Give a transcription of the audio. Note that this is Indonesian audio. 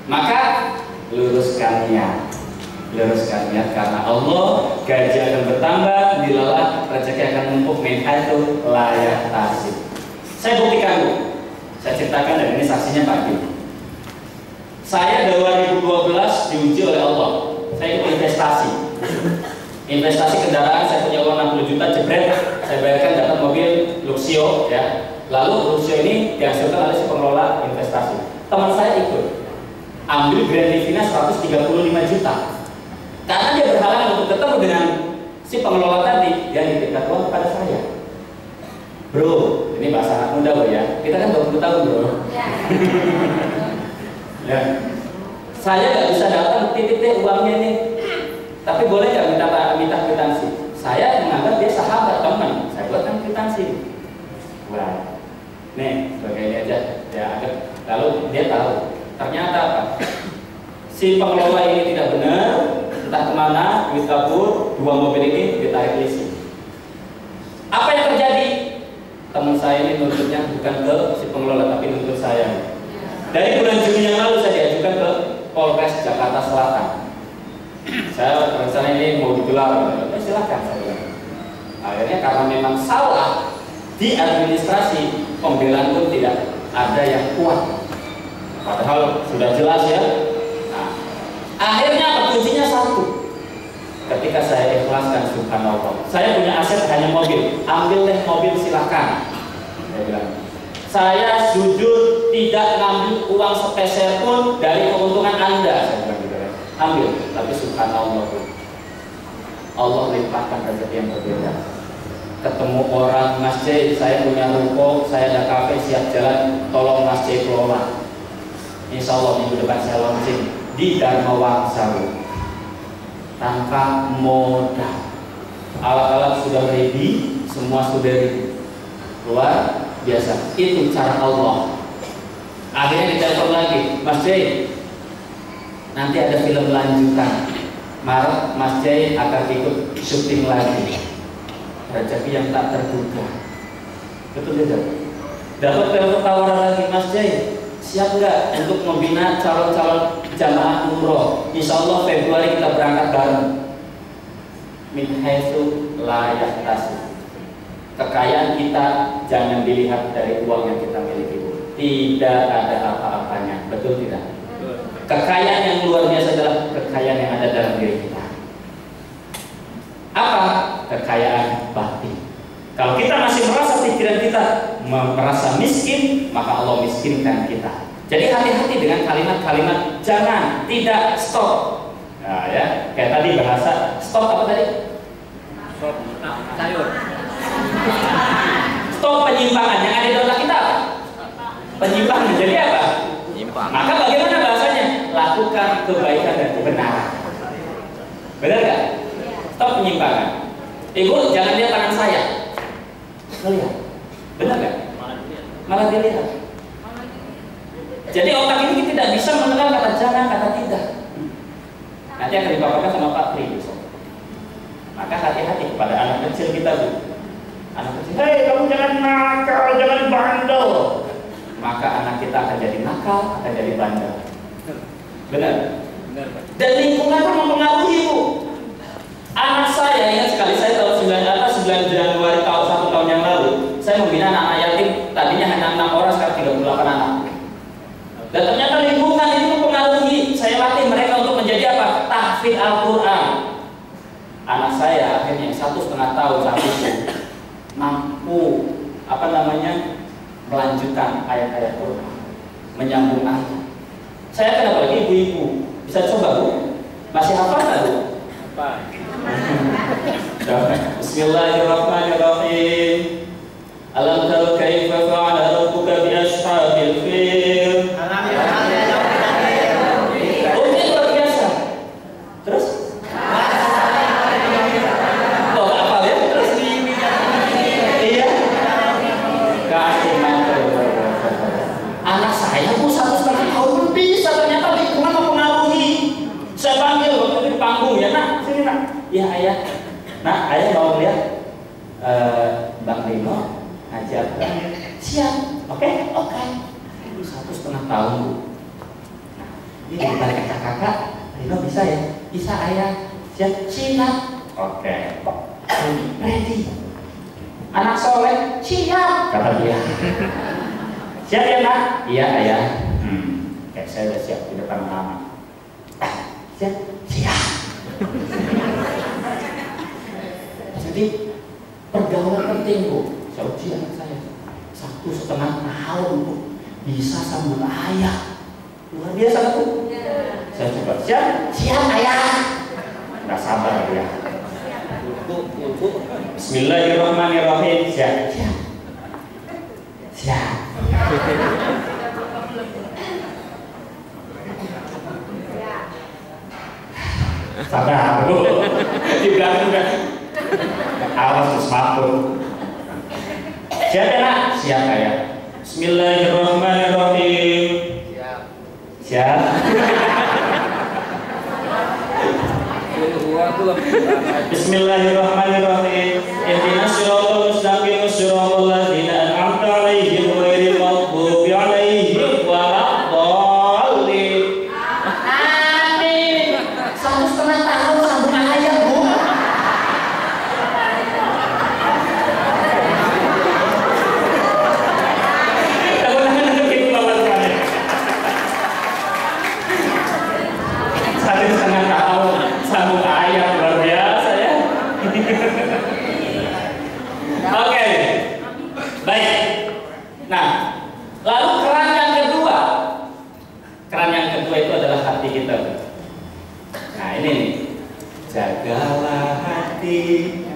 Maka luruskan niat karena Allah, gaji akan bertambah, dilalah rezeki akan numpuk, min haitsu la yahtasib. Saya buktikan dulu. Saya ceritakan, dan ini saksinya Pak Adi. Saya 2012 diuji oleh Allah. Saya ikut investasi kendaraan. Saya punya uang 60 juta, jebret saya bayarkan, dapat mobil Luxio ya. Lalu Luxio ini dihasilkan oleh si pengelola investasi. Teman saya ikut ambil Grand Livina 135 juta karena dia berhalangan untuk ketemu dengan si pengelola tadi yang diberikan uang kepada saya. Bro, ini bahasa anak muda bro ya. Kita kan 20 tahun bro. Ya. Saya nggak bisa datang titik uangnya ini. Tapi boleh nggak minta kwitansi? Saya menganggap dia sahabat teman. Saya buatkan kwitansi. Wah, nih sebagai ini aja. Ya, lalu dia tahu. Ternyata apa? Si pengelola ini tidak benar. Entah kemana, duit kabur. 2 mobil ini ditarik leasing. Apa yang terjadi? Teman saya ini nuntutnya bukan ke si pengelola, tapi nuntut saya. Dari bulan Juni yang lalu saya diajukan ke Polres Jakarta Selatan. Saya rencana ini mau digelar, silakan saya bilang. Akhirnya karena memang salah di administrasi, pembelaan pun tidak ada yang kuat. Padahal sudah jelas ya. Nah, akhirnya kuncinya satu. Ketika saya ikhlaskan, subhanallah, saya punya aset hanya mobil, ambil deh mobil silakan. Saya bilang, saya jujur tidak ngambil uang sepeser pun dari keuntungan Anda. Saya bilang gitu ya. Ambil, tapi subhanallah, Allah limpahkan rezeki yang berbeda. Ketemu orang, Mas J, saya punya ruko, saya ada kafe siap jalan, tolong Mas J kelola. Insya Allah minggu depan saya launching di Dharma Wangsaru. Tanpa modal, alat-alat sudah ready, semua sudah ready. Luar biasa, itu cara Allah. Akhirnya ditelepon lagi, Mas J, nanti ada film lanjutan. Maret Mas J akan ikut syuting lagi. Rezeki yang tak terduga. Betul tidak? Dapat telepon tawaran lagi, Mas J, siap nggak untuk membina calon-calon jamaah umroh? Insya Allah Februari kita berangkat bareng. Min haitsu la yahtasib. Kekayaan kita jangan dilihat dari uang yang kita miliki. Tidak ada apa-apanya, betul tidak? Kekayaan yang luar biasa adalah kekayaan yang ada dalam diri kita. Apa? Kekayaan batin. Kalau kita masih merasa pikiran kita merasa miskin, maka Allah miskinkan kita. Jadi hati-hati dengan kalimat-kalimat jangan, tidak, stop. Nah ya, kayak tadi bahasa stop apa tadi? Stop sayur. Stop penyimpangan. Yang ada di otak kita apa? Penyimpangan. Jadi apa? Penyimpang. Maka bagaimana bahasanya? Lakukan kebaikan dan kebenaran. Benar nggak? Stop penyimpangan. Ibu jangan lihat tangan saya. Lihat. Benar nggak? Malah dilihat. Jadi otak ini tidak bisa mengenal kata jangan, kata tidak. Nanti akan dipaparkan sama Pak Pri. Maka hati-hati kepada anak kecil kita, Bu. Anak kecil, hei kamu jangan nakal, jangan bandel. Maka anak kita akan jadi nakal, akan jadi bandel. Benar? Benar, Pak. Dan lingkungan itu mempengaruhi, Bu. Anak saya, ingat sekali, saya tahun 9 Januari tahun 1 tahun yang lalu, saya membina anak yatim, tadinya hanya 6 orang, sekarang 38 anak. Dan ternyata lingkungan itu mempengaruhi. Saya latih mereka untuk menjadi apa? Tahfidz Al-Quran. Anak saya akhirnya 1,5 tahun saat itu mampu melanjutkan ayat-ayat Quran, menyambung ayat. Saya kenapa lagi ibu-ibu bisa coba, Bu? Masih hafal nggak, Bu? Bismillahirrahmanirrahim. Alam tara kaifa fa'ala rabbuka bi ashabil fil. Oke, luar biasa. Terus? Oh, hafal ya? Terus? Iya. Kasih mantel. Anak saya Bu 1,5 tahun pun bisa, ternyata lingkungan mempengaruhi. Saya panggil waktu itu di panggung ya, nak, sini nak. Ya ayah. Nah, ayah mau lihat Bang Rino ngajar. Siap. Oke. 1,5 tahun, Bu. Ini dibalik kakak-kakak, Rino bisa ya? Bisa ayah. Siap. Oke. Ready. Anak soleh, siap. Kata dia. Siap ya nak? Iya ayah. Oke, saya udah siap di depan mama. Siap. Jadi pergaulan penting bu. Saya uji anak saya 1,5 tahun bu, bisa sambut ayah. Luar biasa bu. Saya coba siap ayah. Nggak sabar ya. Bismillahirrahmanirrahim. Siap. Sabar bu. Di belakang juga. Awas terus mabuk. Siap ya nak? Siap ayah. Bismillahirrahmanirrahim. Siap. Bismillahirrahmanirrahim. Ihdinas siratal mustaqim siratal ladzina an'amta 'alaihim ghairil maghdubi 'alaihim waladdallin. Amin. 1,5 tahun sambung ayah bu. Oke, baik. Nah, lalu keran yang kedua itu adalah hati kita. Nah ini nih, jagalah hati